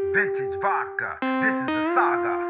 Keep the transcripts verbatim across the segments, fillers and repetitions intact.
Vintage vodka, this is a saga.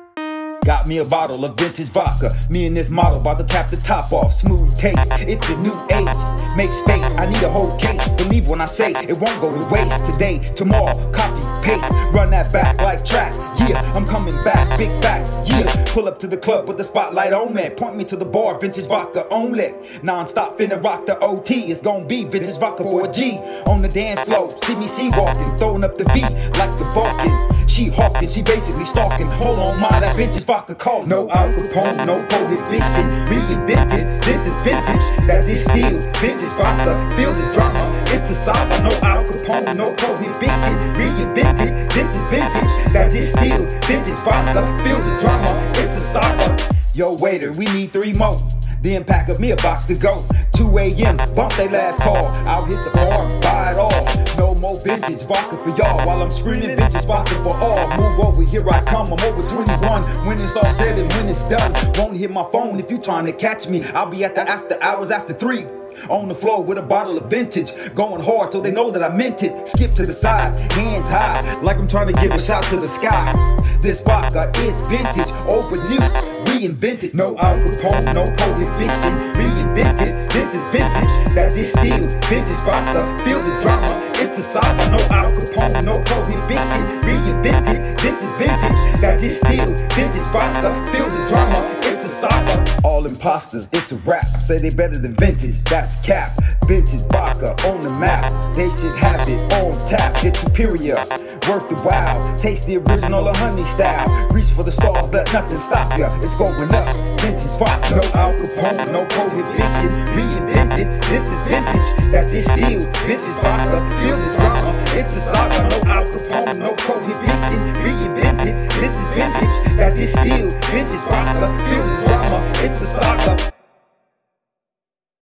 Got me a bottle of vintage vodka. Me and this model about to cap the top off. Smooth taste, it's a new age. Make space, I need a whole case. Believe when I say it won't go to waste. Today, tomorrow, copy, paste. Run that back like track. Yeah, I'm coming back, big facts. Yeah, pull up to the club with the spotlight on me. Point me to the bar, vintage vodka only. Non-stop finna rock the O T. It's gon' be vintage vodka for a G. On the dance floor, see me see walking, throwing up the beat like the Vulcan. She hawking, she basically stalking. Hold on, my that vintage vodka call. No Al Capone, no prohibition. Reinvented, this is vintage. That is still vintage vodka. Feel the drama, it's a saga. No Al Capone, no prohibition. Reinvented, this is vintage. That is still vintage vodka. Feel the drama, it's a saga. Yo, waiter, we need three more. Then pack up me a box to go. two A M, bump they last call. I'll hit the bar, buy it all. No more vintage vodka for y'all. While I'm screaming vintage vodka for all. Move over, here I come, I'm over twenty-one. When it's all said and when it's done, won't hit my phone if you trying to catch me. I'll be at the after hours after three. On the floor with a bottle of vintage. Going hard so they know that I meant it. Skip to the side, hands high, like I'm trying to give a shot to the sky. This vodka is vintage, old but new, reinvented. No Al Capone, no prohibition. Reinvented, this is vintage. That is still vintage vodka. Feel the drama, it's a saga. No Al Capone, no prohibition. Reinvented, this is vintage. That is still vintage vodka. Feel the drama, it's a saga. All imposters, it's a rap. Say they better than vintage, that's cap. Vintage vodka on the map. They should have it on tap. It's superior, worth the while. Taste the original or honey style. Reach for the stars, let nothing stop ya. It's going up, vintage vodka. No Al Capone, no prohibition. Reinvented, this is vintage. That is still vintage vodka. Feel the drama, it's a saga. No Al Capone, no prohibition. Reinvented, this is vintage. That is still vintage vodka. Feel the drama, it's a saga.